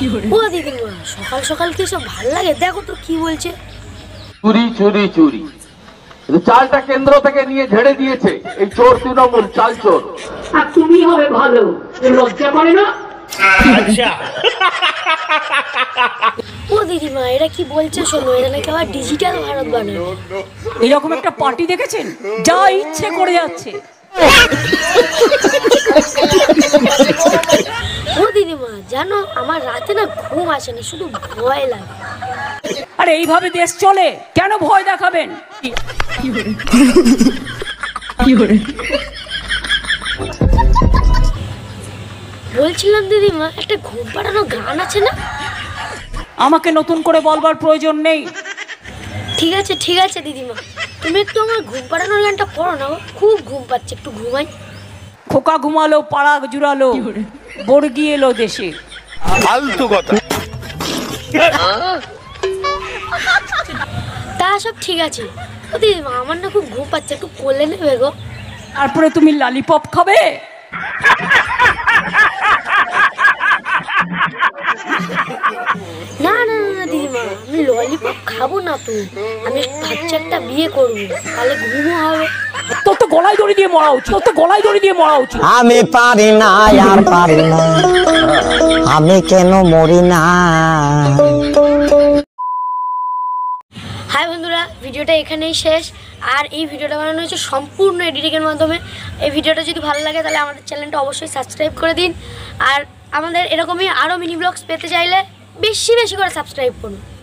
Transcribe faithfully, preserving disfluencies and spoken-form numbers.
ও দিদিমা সকাল সকাল কি সব ভালো লাগে? দেখো তো কি বলছে। চুরি চুরি চুরি চালটা কেন্দ্র থেকে নিয়ে ঝেড়ে দিয়েছে এই চোর তৃণমূল চাল চোর। আর তুমি হবে ভালো, লজ্জা করে না? আচ্ছা ও দিদিমা এরা কি বলছে শোনো, এরা নাকি আবার ডিজিটাল ভারত বানাবে। এরকম একটা পার্টি দেখেছেন, যা ইচ্ছে করে যাচ্ছে। ও দিদিমা জানো আমার রাতে না ঘুম আসে না, শুধু ভয় লাগে। আরে এইভাবে দেশ চলে, কেন ভয় দেখাবেন? বলছিলাম দিদিমা একটা ঘুম পাড়ানো গান আছে না? আমাকে নতুন করে বলবার প্রয়োজন নেই। ঠিক আছে ঠিক আছে দিদিমা, তুমি একটু আমার ঘুম পাড়ানোর গানটা পড়ো না, খুব ঘুম পাচ্ছে, একটু ঘুমাই। খোকা ঘুমালো, পাড়া জুড়ালো, বর্গি এলো দেশে। ফালতু কথা। তা সব ঠিক আছে। ও দিদিমা আমার না খুব ঘুম পাচ্ছে, একটু কোলে নেবে গো। তারপরে তুমি লালিপপ খাবে? না না না দিদিমা, আমি ললিপপ খাবো না তো, আমি ভাবছি একটা বিয়ে করবো, তাহলে ঘুমও হবে। তোর তো গলায় দড়ি দিয়ে মরা উচিত, তোর তো গলায় দড়ি দিয়ে মরা উচিত। আমি পারি না আর পারি না, আমি কেন মরি না। হাই বন্ধুরা, ভিডিওটা এখানেই শেষ। আর এই ভিডিওটা বানানো হয়েছে সম্পূর্ণ এডিটিংয়ের মাধ্যমে। এই ভিডিওটা যদি ভালো লাগে তাহলে আমাদের চ্যানেলটা অবশ্যই সাবস্ক্রাইব করে দিন। আর আমাদের এরকমই আরও মিনি ব্লগস পেতে চাইলে বেশি বেশি করে সাবস্ক্রাইব করুন।